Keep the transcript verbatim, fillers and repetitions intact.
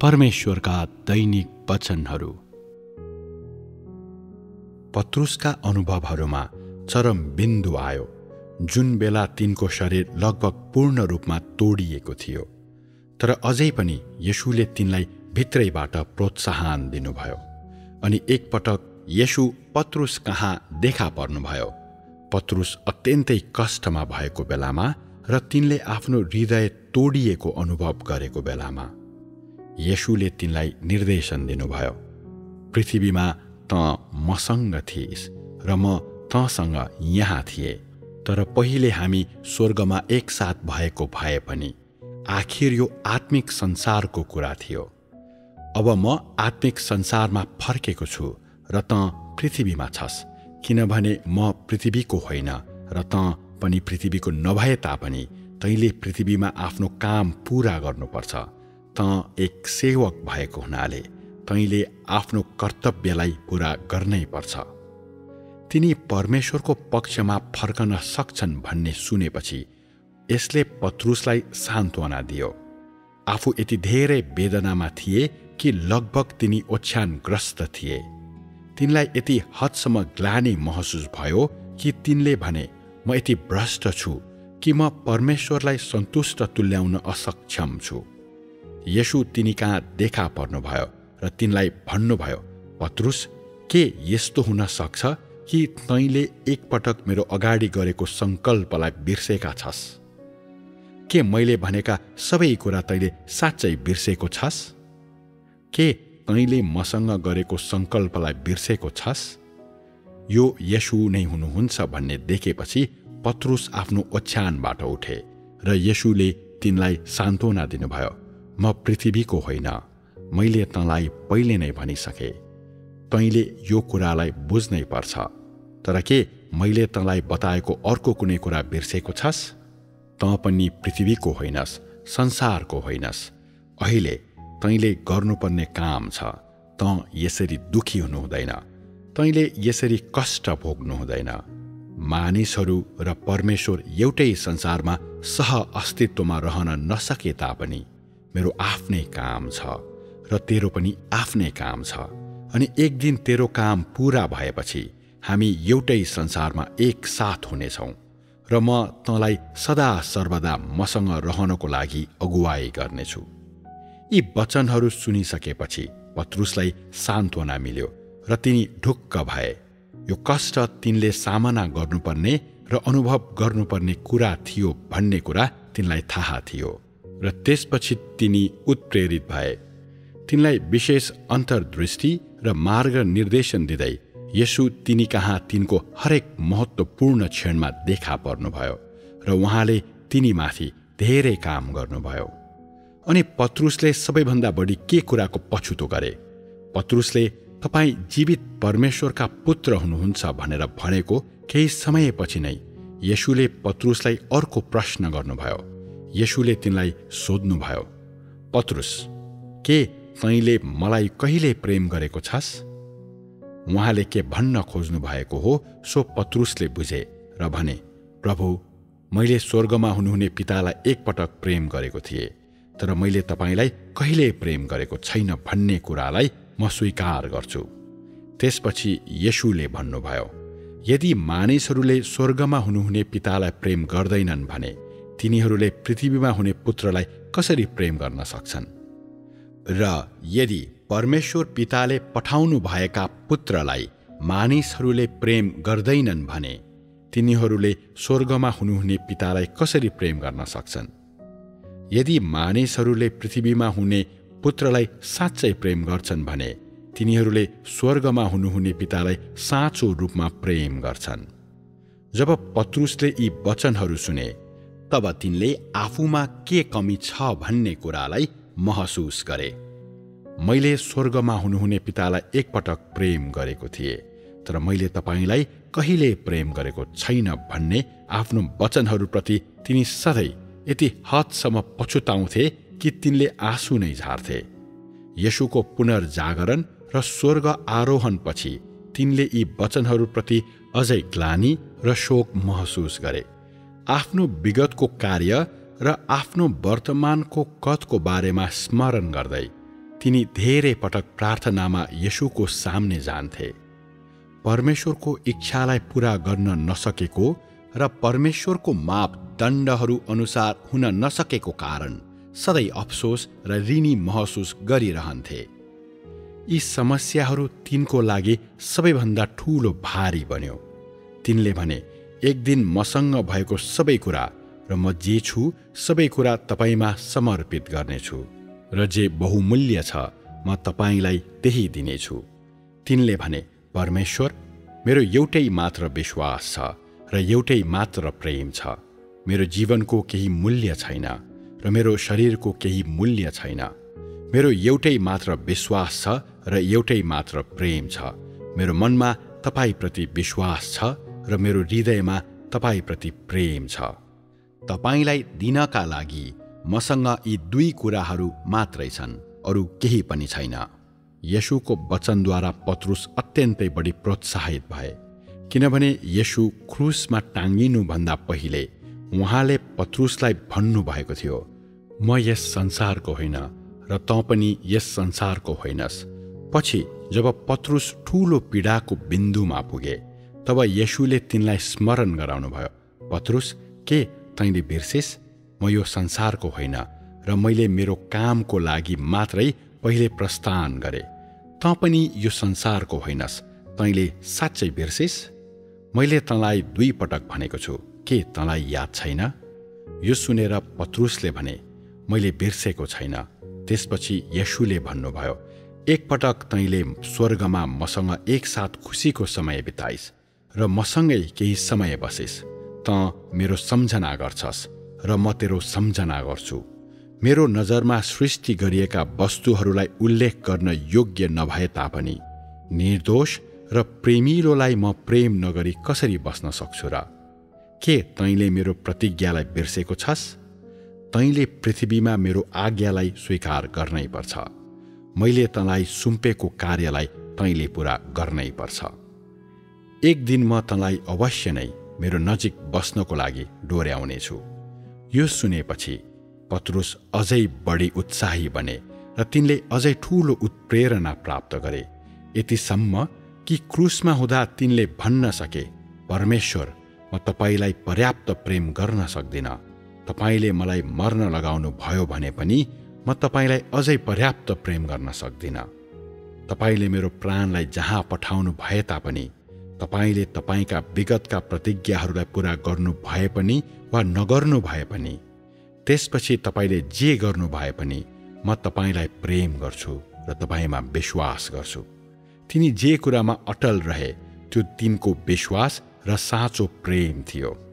परमेश्वरका दैनिक वचनहरू। पत्रुसका अनुभवहरूमा चरम बिन्दु आयो जुन बेला तिनको शरीर लगभग पूर्ण रूपमा तोडिएको थियो, तर अझै पनि येशूले तिनलाई भित्रैबाट प्रोत्साहन दिनुभयो। अनि एकपटक येशू पत्रुस कहाँ देखा पर्नुभयो। पत्रुस अत्यन्तै कष्टमा भएको बेलामा र तिनले आफ्नो हृदय तोडिएको अनुभव गरेको बेलामा येशूले तिनलाई निर्देशन दिनुभयो। पृथ्वीमा त मसँग थिइस् र म तँसँग यहाँ थिएँ, तर पहिले हामी स्वर्गमा एकसाथ भएको भए पनि आखिर यो आत्मिक संसारको कुरा थियो। अब म आत्मिक संसारमा फर्केको छु र तँ पृथ्वीमा छस्, किनभने म पृथ्वीको होइन र तँ पनि पृथ्वीको नभए तापनि तैँले पृथ्वीमा आफ्नो काम पूरा गर्नुपर्छ। तँ एक सेवक भएको हुनाले तैँले आफ्नो कर्तव्यलाई पूरा गर्नै पर्छ। तिनी परमेश्वरको पक्षमा फर्कन सक्छन् भन्ने सुनेपछि यसले पत्रुसलाई सान्त्वना दियो। आफू यति धेरै वेदनामा थिए कि लगभग तिनी ओछ्यानग्रस्त थिए। तिनलाई यति हदसम्म ग्लानि महसुस भयो कि तिनले भने, म यति भ्रष्ट छु कि म परमेश्वरलाई सन्तुष्ट तुल्याउन असक्षम छु। येशू तिनी कहाँ देखा पर्नुभयो र तिनलाई भन्नुभयो, पत्रुस, के यस्तो हुन सक्छ कि तैँले एकपटक मेरो अगाडि गरेको सङ्कल्पलाई बिर्सेका छस्? के मैले भनेका सबै कुरा तैँले साँच्चै बिर्सेको छस्? के तैँले मसँग गरेको सङ्कल्पलाई बिर्सेको छस्? यो येशू नै हुनुहुन्छ भन्ने देखेपछि पत्रुस आफ्नो ओछ्यानबाट उठे र येशूले तिनलाई सान्त्वना दिनुभयो, म पृथ्वीको होइन, मैले तँलाई पहिले नै भनिसके। तैँले यो कुरालाई बुझ्नै पर्छ। तर के मैले तँलाई बताएको अर्को कुनै कुरा बिर्सेको छस्? तँ पनि पृथ्वीको होइनस्, संसारको होइनस्। अहिले तैँले गर्नुपर्ने काम छ। तँ यसरी दुखी हुनु हुँदैन, तैँले यसरी कष्ट भोग्नु हुँदैन। मानिसहरू र परमेश्वर एउटै संसारमा सह अस्तित्वमा रहन नसके तापनि मेरो आफ्नै काम छ र तेरो पनि आफ्नै काम छ। अनि एक दिन तेरो काम पूरा भएपछि हामी एउटै संसारमा एकसाथ हुनेछौँ र म तँलाई सदा सर्वदा मसँग रहनको लागि अगुवाई गर्नेछु। यी वचनहरू सुनिसकेपछि पत्रुसलाई सान्त्वना मिल्यो र तिनी ढुक्क भए। यो कष्ट तिनले सामना गर्नुपर्ने र अनुभव गर्नुपर्ने कुरा थियो भन्ने कुरा तिनलाई थाहा थियो र त्यसपछि तिनी उत्प्रेरित भए। तिनलाई विशेष अन्तर्दृष्टि र मार्ग निर्देशन दिँदै येशू तिनी कहाँ तिनको हरेक महत्त्वपूर्ण क्षणमा देखा पर्नुभयो र उहाँले तिनीमाथि धेरै काम गर्नुभयो। अनि पत्रुसले सबैभन्दा बढी के कुराको पछुतो गरे? पत्रुसले तपाईँ जीवित परमेश्वरका पुत्र हुनुहुन्छ भनेर भनेको केही समयपछि नै येशूले पत्रुसलाई अर्को प्रश्न गर्नुभयो। येशूले तिनलाई सोध्नुभयो, पत्रुस, के तैँले मलाई कहिले प्रेम गरेको छस्? उहाँले के भन्न खोज्नु भएको हो सो पत्रुसले बुझे र भने, प्रभु, मैले स्वर्गमा हुनुहुने पितालाई एकपटक प्रेम गरेको थिएँ, तर मैले तपाईँलाई कहिले प्रेम गरेको छैन भन्ने कुरालाई म स्वीकार गर्छु। त्यसपछि येशूले भन्नुभयो, यदि मानिसहरूले स्वर्गमा हुनुहुने पितालाई प्रेम गर्दैनन् भने तिनीहरूले पृथ्वीमा हुने पुत्रलाई कसरी प्रेम गर्न सक्छन्? र यदि परमेश्वर पिताले पठाउनु भएका पुत्रलाई मानिसहरूले प्रेम गर्दैनन् भने तिनीहरूले स्वर्गमा हुनुहुने पितालाई कसरी प्रेम गर्न सक्छन्? यदि मानिसहरूले पृथ्वीमा हुने पुत्रलाई साँच्चै प्रेम गर्छन् भने तिनीहरूले स्वर्गमा हुनुहुने पितालाई साँचो रूपमा प्रेम गर्छन्। जब पत्रुसले यी वचनहरू सुने तब तिनले आफूमा के कमी छ भन्ने कुरालाई महसुस गरे। मैले स्वर्गमा हुनुहुने पितालाई एकपटक प्रेम गरेको थिएँ, तर मैले तपाईँलाई कहिले प्रेम गरेको छैन भन्ने आफ्नो वचनहरूप्रति तिनी सधैँ यति हदसम्म पछुताउँथे कि तिनले आँसु नै झार्थे। येशूको पुनर्जागरण र स्वर्ग आरोहणपछि तिनले यी वचनहरूप्रति अझै ग्लानि र शोक महसुस गरे। आफ्नो विगतको कार्य र आफ्नो वर्तमानको कथको बारेमा स्मरण गर्दै तिनी धेरै पटक प्रार्थनामा येशूको सामने जान्थे। परमेश्वरको इच्छालाई पूरा गर्न नसकेको र परमेश्वरको मापदण्डहरू अनुसार हुन नसकेको कारण सधैँ अफसोस र ऋणी महसुस गरिरहन्थे। यी समस्याहरू तिनको लागि सबैभन्दा ठूलो भारी बन्यो। तिनले भने, एक दिन मसँग भएको सबै कुरा र म जे छु सबै कुरा तपाईमा समर्पित गर्नेछु र जे बहुमूल्य छ म तपाईलाई त्यही दिनेछु। तिनले भने, परमेश्वर, मेरो एउटै मात्र विश्वास छ र एउटै मात्र प्रेम छ। मेरो जीवनको केही मूल्य छैन र मेरो शरीरको केही मूल्य छैन। मेरो एउटै मात्र विश्वास छ र एउटै मात्र प्रेम छ। मेरो मनमा तपाईप्रति विश्वास छ र मेरो हृदयमा तपाईप्रति प्रेम छ। तपाईलाई दिनका लागि मसँग यी दुई कुराहरू मात्रै छन्, अरू केही पनि छैन। येशूको वचनद्वारा पत्रुस अत्यन्तै बढी प्रोत्साहित भए, किनभने येशू क्रुसमा टाङ्गिनुभन्दा पहिले उहाँले पत्रुसलाई भन्नुभएको थियो, म यस संसारको होइन र तँ पनि यस संसारको होइनस्। पछि जब पत्रुस ठूलो पीडाको बिन्दुमा पुगे, तब येशूले तिनलाई स्मरण गराउनुभयो, पत्रुस, के तैँले बिर्सिस्? म यो संसारको होइन र मैले मेरो कामको लागि मात्रै पहिले प्रस्थान गरे। तँ पनि यो संसारको होइनस्, तैँले साँच्चै बिर्सिस्? मैले तँलाई दुई पटक भनेको छु, के तँलाई याद छैन? यो सुनेर पत्रुसले भने, मैले बिर्सेको छैन। त्यसपछि येशूले भन्नुभयो, एकपटक तैँले स्वर्गमा मसँग एकसाथ खुसीको समय बिताइस् र मसँगै केही समय बसिस्। तँ मेरो सम्झना गर्छस् र म तेरो सम्झना गर्छु। मेरो नजरमा सृष्टि गरिएका वस्तुहरूलाई उल्लेख गर्न योग्य नभए तापनि निर्दोष र प्रेमिलोलाई म प्रेम नगरी कसरी बस्न सक्छु र? के तैँले मेरो प्रतिज्ञालाई बिर्सेको छस्? तैँले पृथ्वीमा मेरो आज्ञालाई स्वीकार गर्नै पर्छ। मैले तँलाई सुम्पेको कार्यलाई तैँले पूरा गर्नै पर्छ। एक दिन म तँलाई अवश्य नै मेरो नजिक बस्नको लागि डोर्याउनेछु। यो सुनेपछि पत्रुस अझै बढी उत्साही बने र तिनले अझै ठूलो उत्प्रेरणा प्राप्त गरे, यतिसम्म कि क्रुसमा हुँदा तिनले भन्न सके, परमेश्वर, म तपाईलाई पर्याप्त प्रेम गर्न सक्दिनँ। तपाईले मलाई मर्न लगाउनु भयो भने पनि म तपाईलाई अझै पर्याप्त प्रेम गर्न सक्दिनँ। तपाईले मेरो प्राणलाई जहाँ पठाउनु भए तापनि, तपाईले तपाईका विगतका प्रतिज्ञाहरूलाई पूरा गर्नु भए पनि वा नगर्नु भए पनि, त्यसपछि तपाईले जे गर्नु भए पनि म तपाईलाई प्रेम गर्छु र तपाईमा विश्वास गर्छु। तिनी जे कुरामा अटल रहे त्यो तिनको विश्वास र साँचो प्रेम थियो।